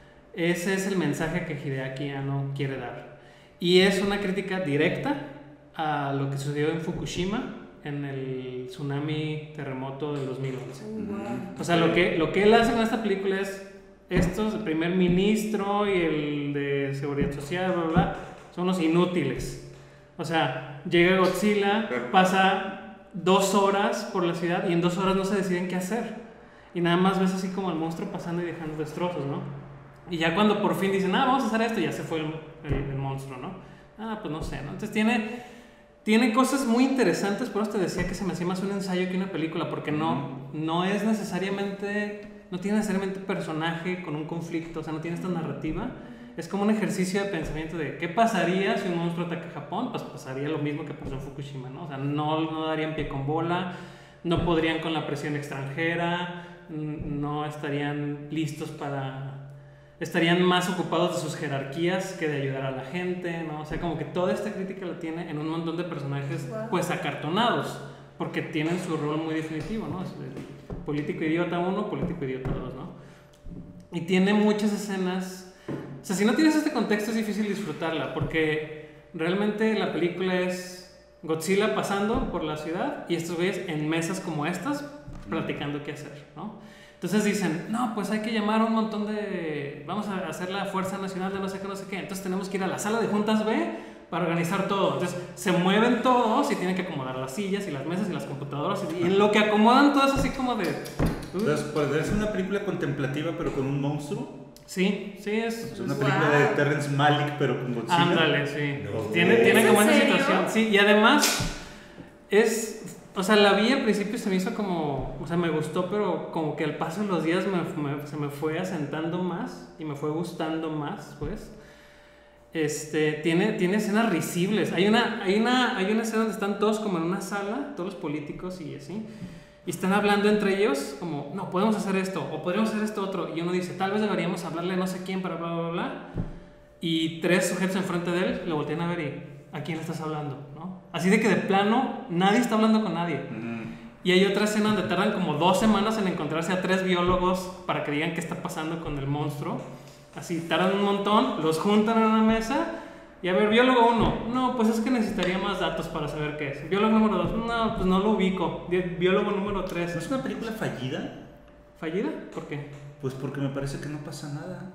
Ese es el mensaje que Hideaki Anno quiere dar. Y es una crítica directa a lo que sucedió en Fukushima en el tsunami terremoto del dos mil once. Wow. O sea, lo que, lo que él hace con esta película es estos, el primer ministro y el de seguridad social, bla, bla, bla, son los inútiles. O sea, llega Godzilla, pasa dos horas por la ciudad y en dos horas no se deciden qué hacer. Y nada más ves así como el monstruo pasando y dejando destrozos, ¿no? Y ya cuando por fin dicen, ah, vamos a hacer esto, ya se fue el, el, el monstruo, ¿no? Ah, pues no sé, ¿no? Entonces tiene, tiene cosas muy interesantes, por eso te decía que se me hacía más un ensayo que una película, porque no, no es necesariamente, no tiene necesariamente personaje con un conflicto, o sea, no tiene esta narrativa. Es como un ejercicio de pensamiento de qué pasaría si un monstruo ataca a Japón. Pues pasaría lo mismo que pasó en Fukushima, ¿no? O sea, no, no darían pie con bola, no podrían con la presión extranjera, no estarían listos para... estarían más ocupados de sus jerarquías que de ayudar a la gente, ¿no? O sea, como que toda esta crítica la tiene en un montón de personajes, pues acartonados, porque tienen su rol muy definitivo, ¿no? Es el político idiota uno, político idiota dos, ¿no? Y tiene muchas escenas... O sea, si no tienes este contexto es difícil disfrutarla, porque realmente la película es Godzilla pasando por la ciudad y estos güeyes en mesas como estas platicando qué hacer, ¿no? Entonces dicen, no, pues hay que llamar a un montón de... vamos a hacer la Fuerza Nacional de no sé qué, no sé qué. Entonces tenemos que ir a la sala de juntas B para organizar todo. Entonces se mueven todos y tienen que acomodar las sillas y las mesas y las computadoras. Y en lo que acomodan todo es así como de... uh, Entonces, pues es una película contemplativa pero con un monstruo. Sí, sí, es... Es una Wow. película de Terrence Malick pero con Godzilla. Ándale, sí. No. Tiene, ¿Es tiene en como esa serio? situación. Sí, y además es... O sea, la vi al principio se me hizo como... O sea, me gustó, pero como que al paso de los días me, me- se me fue asentando más y me fue gustando más, pues. Este, tiene, tiene escenas risibles. Hay una, hay, una, hay una escena donde están todos como en una sala, todos los políticos y así, y están hablando entre ellos como, no, podemos hacer esto, o podríamos hacer esto otro, y uno dice, tal vez deberíamos hablarle a no sé quién para bla, bla, bla, y tres sujetos enfrente de él lo voltean a ver y, ¿a quién le estás hablando? ¿No? Así de que de plano, nadie está hablando con nadie. Ujú. Y hay otra escena donde tardan como dos semanas en encontrarse a tres biólogos para que digan qué está pasando con el monstruo. Así, tardan un montón, los juntan en una mesa y a ver, biólogo uno, no, pues es que necesitaría más datos para saber qué es. Biólogo número dos, no, pues no lo ubico. Bi- Biólogo número ¿No tres, es una película fallida? ¿fallida? ¿Por qué? Pues porque me parece que no pasa nada.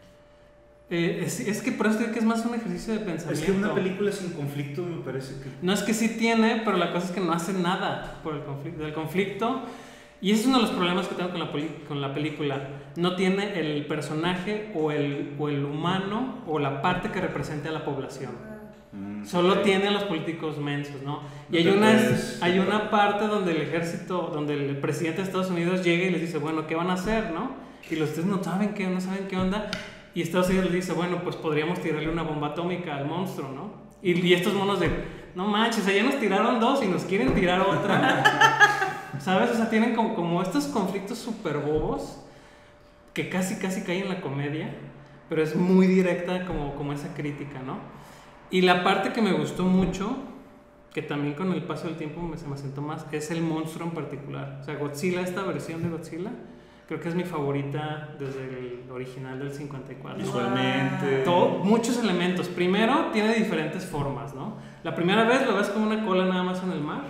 Eh, es, es que por eso digo que es más un ejercicio de pensamiento. Es que una película sin conflicto me parece que... No, es que sí tiene, pero la cosa es que no hace nada por el conflicto, del conflicto. Y ese es uno de los problemas que tengo con la, poli- con la película. No tiene el personaje o el, o el humano o la parte que represente a la población. Mm, Solo ok. tiene a los políticos mensos, ¿no? Y No hay te una, puedes- hay una parte donde el ejército, donde el presidente de Estados Unidos llega y les dice, bueno, ¿qué van a hacer, no? Y los tres no saben qué, no saben qué onda. Y Estados Unidos les dice, bueno, pues podríamos tirarle una bomba atómica al monstruo, ¿no? Y, y estos monos de, no manches, o sea, ya nos tiraron dos y nos quieren tirar otra. ¿Sabes? O sea, tienen como, como estos conflictos súper bobos que casi, casi caen en la comedia, pero es muy directa como, como esa crítica, ¿no? Y la parte que me gustó mucho, que también con el paso del tiempo me, se me asentó más, es el monstruo en particular. O sea, Godzilla, esta versión de Godzilla, creo que es mi favorita desde el original del cincuenta y cuatro. Visualmente. Todo, muchos elementos. Primero, tiene diferentes formas, ¿no? La primera vez lo ves como una cola nada más en el mar.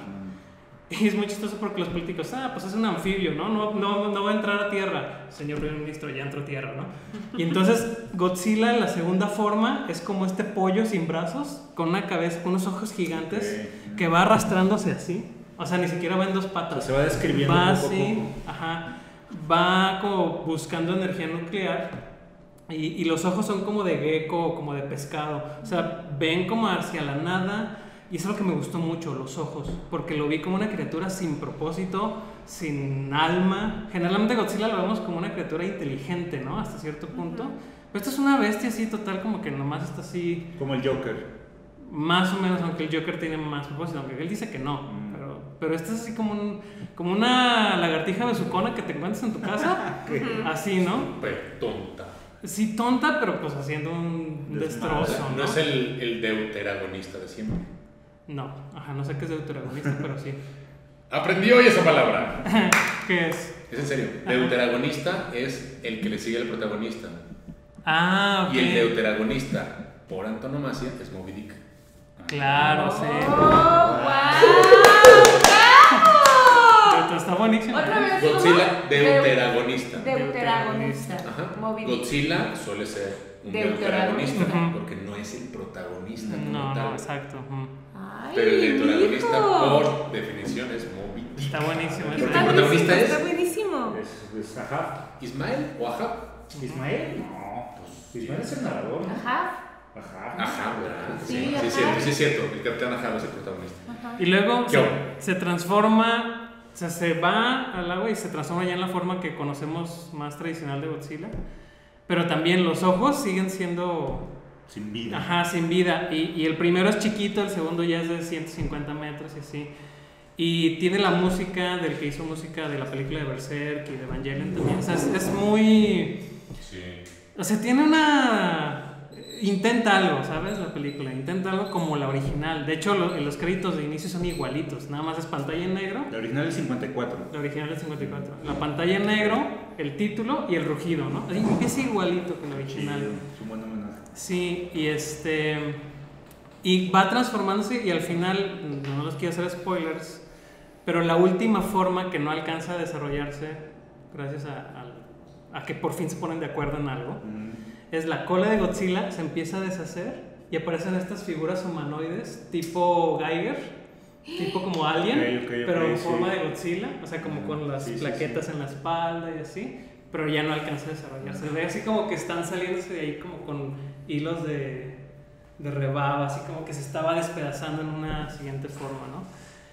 Y es muy chistoso porque los políticos, ah, pues es un anfibio, ¿no? No, no, no va a entrar a tierra. Señor primer ministro, ya entró a tierra, ¿no? Y entonces Godzilla, la segunda forma, es como este pollo sin brazos, con una cabeza, con unos ojos gigantes, Ok. que va arrastrándose así. O sea, ni siquiera va en dos patas. Se va describiendo Va poco a así, poco. ajá. Va como buscando energía nuclear. Y, y los ojos son como de gecko, como de pescado. O sea, ven como hacia la nada. Y eso es lo que me gustó mucho, los ojos. Porque lo vi como una criatura sin propósito, sin alma. Generalmente Godzilla lo vemos como una criatura inteligente, ¿no? Hasta cierto punto. Pero esto es una bestia así total, como que nomás está así, Como el Joker. más o menos, aunque el Joker tiene más propósito, aunque él dice que no. Mm. Pero, pero esto es así como, un, como una lagartija besucona que te encuentras en tu casa. Así, ¿no? Súper tonta. Sí, tonta, pero pues haciendo un Desmadre. destrozo, No ¿no? es el, el deuteragonista de siempre. No, ajá, no sé qué es deuteragonista, pero sí. Aprendí hoy esa palabra. ¿Qué es? Es en serio. Ajá. Deuteragonista es el que le sigue al protagonista. Ah, ok. Y el deuteragonista, por antonomasia, es Moby Dick. Claro, sí. ¡Oh, wow! Pero está buenísimo. Otra vez. Godzilla, ¿cómo? deuteragonista. Deuteragonista. Ajá. Moby Dick. Godzilla suele ser un Deuteragonista. deuteragonista Ujú. porque no es el protagonista como No, tal. no, exacto. ujú. Ay, Pero el deuteragonista, mijo. por definición, es Moby Dick. Está buenísimo. Porque ese. el protagonista buenísimo, es- Está buenísimo. Es, es Ahab. ¿Ismael o Ahab? ¿Ismael? No, pues Ismael es el narrador. ¿no? Ajá. Ahab. Ahab, ¿verdad? Sí, sí, Ahab. es cierto, sí es cierto. El capitán Ahab es el protagonista. Ajá. Y luego ¿Qué se, onda? se transforma, o sea, se va al agua y se transforma ya en la forma que conocemos más tradicional de Godzilla. Pero también los ojos siguen siendo, Sin vida. ajá, sin vida. Y, y el primero es chiquito, el segundo ya es de ciento cincuenta metros y así. Y tiene la música del que hizo música de la película de Berserk y de Evangelion también. O sea, es, es muy... Sí. O sea, tiene una... Intenta algo, ¿sabes? La película. Intenta algo como la original. De hecho, lo- los créditos de inicio son igualitos. Nada más es pantalla en negro. La original es cincuenta y cuatro. La original es cincuenta y cuatro. La pantalla en negro, el título y el rugido, ¿no? Así, empieza igualito que la original. Es un buen homenaje. Sí, y este... Y va transformándose y al final, no les quiero hacer spoilers, pero la última forma que no alcanza a desarrollarse, gracias a, a- a que por fin se ponen de acuerdo en algo, Mm. es la cola de Godzilla se empieza a deshacer y aparecen estas figuras humanoides tipo Geiger, tipo como Alien, Ok, ok, pero ok, en sí. forma de Godzilla, o sea, como con las Sí, sí, plaquetas sí. en la espalda y así, pero ya no alcanza a desarrollarse. Se ve así como que están saliéndose de ahí como con hilos de, de rebaba, así como que se estaba despedazando en una siguiente forma, ¿no?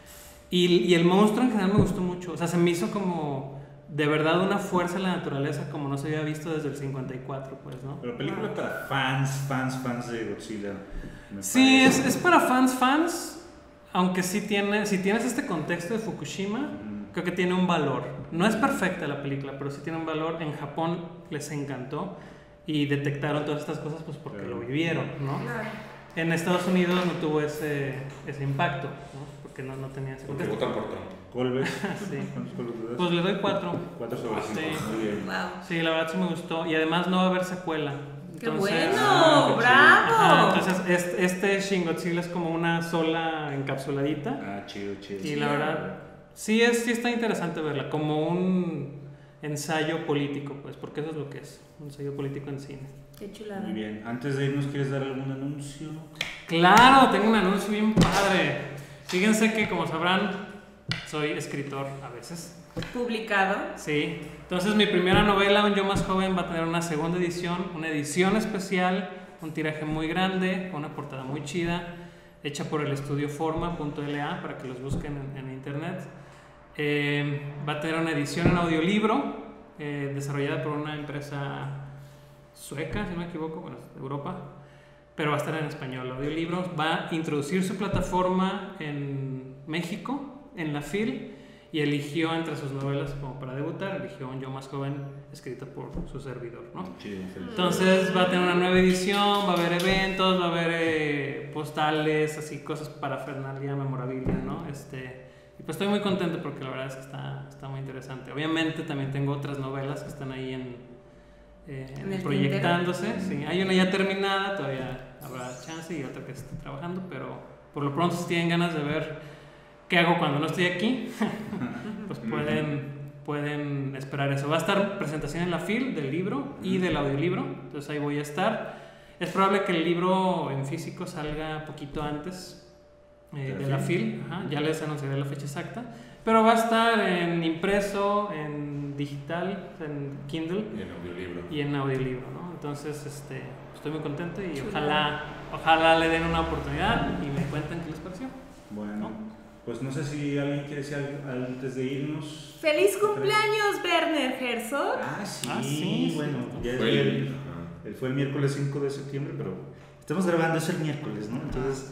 Y, y el monstruo en general me gustó mucho, o sea, se me hizo como de verdad una fuerza en la naturaleza como no se había visto desde el cincuenta y cuatro, pues, ¿no? Pero película para fans, fans, fans de Godzilla. me Sí, es, parece. es para fans, fans, aunque sí tiene, si tienes este contexto de Fukushima, Ujú. creo que tiene un valor. No es perfecta la película, pero sí tiene un valor. En Japón les encantó y detectaron todas estas cosas pues porque Claro. lo vivieron, ¿no? Claro. En Estados Unidos no tuvo ese, ese impacto, ¿no? Porque no, no tenía ese Porque contexto. votan por Trump. Colbert. Sí. ¿Cuántos Colbert le das? Pues le doy cuatro. Cuatro sobre cinco. Sí. Muy bien. Wow. Sí, la verdad sí me gustó. Y además no va a haber secuela. ¡Qué Entonces, bueno! ah, qué chido. Ajá, ¡Bravo! entonces este, este Shin Godzilla es como una sola encapsuladita. Ah, chido, chido. Y la verdad, sí, es, sí está interesante verla, como un ensayo político, pues, porque eso es lo que es, un ensayo político en cine. Qué chulada. Muy bien. Antes de irnos, ¿quieres dar algún anuncio? Claro, tengo un anuncio bien padre. Fíjense que, como sabrán, soy escritor a veces. Publicado. Sí, entonces mi primera novela, Un Yo Más Joven, va a tener una segunda edición, una edición especial un tiraje muy grande, una portada muy chida, hecha por el estudio Forma punto L A para que los busquen en, en internet. Eh, va a tener una edición en audiolibro eh, desarrollada por una empresa sueca, si no me equivoco, bueno, de Europa, pero va a estar en español. Audiolibros va a introducir su plataforma en México, en la F I L, y eligió entre sus novelas como para debutar, eligió Un Yo Más Joven, escrita por su servidor, ¿no? Sí, Entonces va a tener una nueva edición, va a haber eventos, va a haber eh, postales, así cosas para fernalia, memorabilia, ¿no? Este, y pues estoy muy contento porque la verdad es que está, está muy interesante. Obviamente también tengo otras novelas que están ahí en, eh, ¿En el proyectándose. Sí, hay una ya terminada, todavía habrá chance, y otra que está trabajando, pero por lo pronto si tienen ganas de ver qué hago cuando no estoy aquí, pues pueden, pueden esperar eso. Va a estar presentación en la F I L del libro y del audiolibro, entonces ahí voy a estar. Es probable que el libro en físico salga poquito antes eh, de la F I L, ajá, ya les anunciaré la fecha exacta, pero va a estar en impreso, en digital, en Kindle Y en audiolibro. y en audiolibro, ¿no? Entonces este, estoy muy contento y ojalá, ojalá le den una oportunidad y me cuenten qué les pareció. Bueno, pues no sé si alguien quiere decir algo antes de irnos. ¡Feliz cumpleaños, Werner Herzog! Ah, sí, Ah, sí, bueno, sí. ya es Fue el, el- el- fue el miércoles cinco de septiembre, pero estamos grabando, es el miércoles, ¿no? Entonces,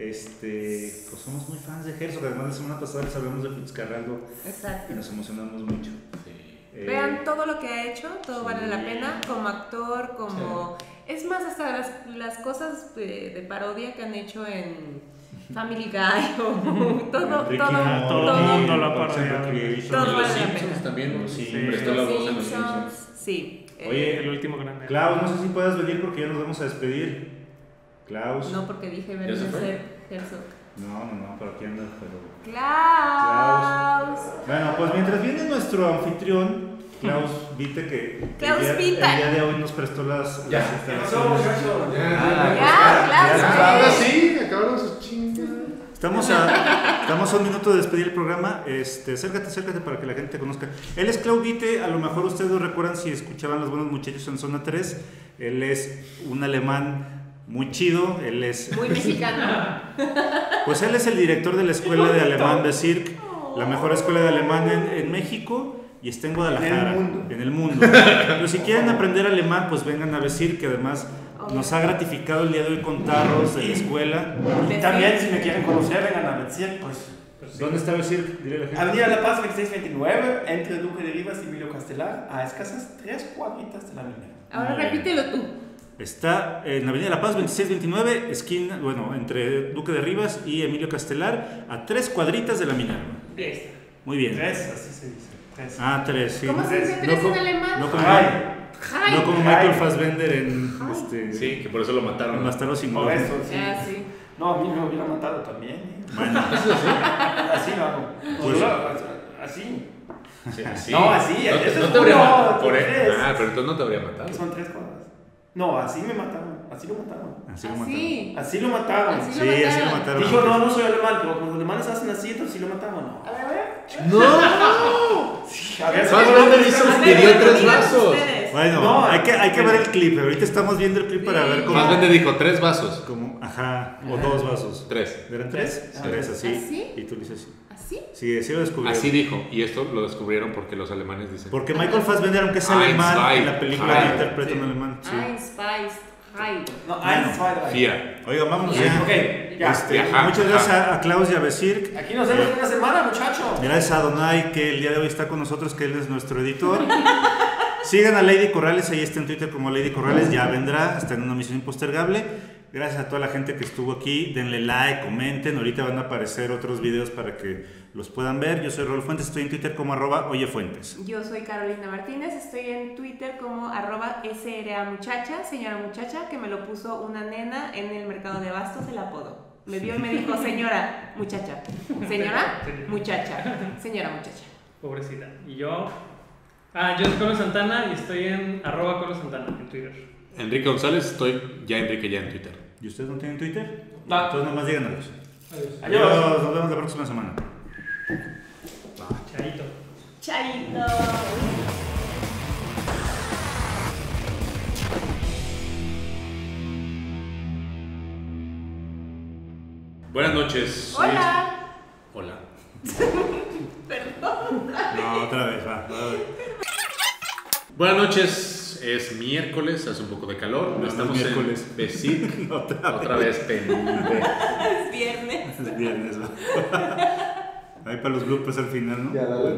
este, pues somos muy fans de Herzog. Además, la semana pasada les hablamos de Fitzcarraldo y Exacto. nos emocionamos mucho. Sí. Eh, Vean todo lo que ha hecho, todo sí. vale la pena, como actor, como... Es más, hasta las, las cosas de, de parodia que han hecho en Family Guy o todo, Ricky todo, Morty, todo el mundo lo ha Parks and parodiado. Recreation. Todo Y los vale la Simpsons pena. también, ¿no? Sí. Sí, prestó la Los voz en los Simpsons, Simpsons. sí. Oye, El último gran héroe. Klaus, no sé si puedas venir porque ya nos vamos a despedir. Klaus. No, porque dije ¿Ya se Werner fue? Herzog. No, no, no, pero aquí anda, pero... Klaus. Bueno, pues mientras viene nuestro anfitrión, Klaus Vite, que que Klaus el, día, Vite. el día de hoy nos prestó las, Ya. las instalaciones. Ya, Ya, Klaus, ya. Ahora ven. sí, acabaron sus chingas. Estamos a, estamos a un minuto de despedir el programa. Este, acércate, acércate para que la gente te conozca. Él es Klaus Vite, a lo mejor ustedes lo recuerdan si escuchaban Los Buenos Muchachos en Zona tres. Él es un alemán muy chido, él es... Muy mexicano. Pues él es el director de la escuela de alemán de Cirque, la mejor escuela de alemán en, en México, y está en Guadalajara, En el mundo. en el mundo. Pero si quieren aprender alemán, pues vengan a Becir, que además nos ha gratificado el día de hoy con tarros de la escuela. Y también, si me quieren conocer, vengan a Betzir, pues. ¿Dónde está Becir? Dile a la gente. Avenida La Paz veintiséis veintinueve, entre Duque de Rivas y Emilio Castelar, a escasas tres cuadritas de la mina. Ahora Muy bien. repítelo tú. Está en Avenida La Paz veintiséis veintinueve, esquina, bueno, entre Duque de Rivas y Emilio Castelar, a tres cuadritas de la Minerva. Listo. Muy bien. Tres, así se dice. Tres. Ah, tres, sí. ¿Cómo se dice No tres como- en alemán? No como, Ay, Hi. no como Michael Fassbender en este, Sí, que por eso lo en mataron. Bastardos sin por Gloria. eso, sí. Ah, sí. No, a mí me hubiera matado también. ¿eh? Bueno, Así lo hago. Pues- así. Sí, sí. No, así, No, ese te- es no te habría uno, matado. Por tres. eso. Ah, pero entonces no te habría matado. Son tres cuadras. No, así me mataron. Así lo mataron. así lo mataron. Así. Así lo mataron. Así Sí, lo mataron. así lo mataron. Dijo, no, no soy alemán, pero cuando los alemanes hacen así, entonces sí lo matamos. No. A ver, a ver. ¡No! A ver, Fassbender hizo, A ver, pidió bueno, tres digan vasos. ustedes. Bueno, No, hay que, hay que bueno. ver el clip. Ahorita estamos viendo el clip para Sí. ver cómo. Fassbender dijo tres vasos. cómo- ajá, o dos vasos. Tres. ¿Eran tres? Sí. Tres, así. ¿Así? Y tú dices así. ¿Así? Sí, así lo descubrieron. Así dijo. Y esto lo descubrieron porque los alemanes dicen. Porque Michael Fassbender, aunque es Eins, alemán, zwei, en la película drei. lo interpreta en Sí. alemán. Sí. Ein, Spice, Hi. No, Bueno. eins, zwei, drei. Fia. Oigan, vámonos Ya. ya. Ok, ya. Este, Ajá, muchas ajá. gracias a, a Klaus y a Becir. Aquí nos vemos en una semana, muchachos. Gracias a Donay, que el día de hoy está con nosotros, que él es nuestro editor. Sigan a Lady Corrales, ahí está en Twitter como Lady Corrales, ya vendrá, está en una misión impostergable. Gracias a toda la gente que estuvo aquí, denle like, comenten, ahorita van a aparecer otros videos para que los puedan ver. Yo soy Raúl Fuentes, estoy en Twitter como arroba oyefuentes. Yo soy Carolina Martínez, estoy en Twitter como arroba S R A muchacha, señora muchacha, que me lo puso una nena en el mercado de Abastos, el apodo. Me vio y me dijo, señora muchacha, señora muchacha, señora muchacha. Pobrecita. Y yo. Ah, yo soy Carlos Santana y estoy en arroba Carlos Santana en Twitter. Enrique González, estoy ya Enrique ya en Twitter. ¿Y ustedes no tienen Twitter? No. Entonces nomás díganos. Adiós. Adiós, nos vemos la próxima semana. Chaito. Chaito. Buenas noches. Hola. Hola. Perdón. No, otra vez, va. va. Buenas noches. Es miércoles, hace un poco de calor. No, no Estamos es miércoles. en Besic. Otra Otra vez, pendiente. Es viernes. Es viernes, va. Ahí para los bloopers al final, ¿no? Ya, dale.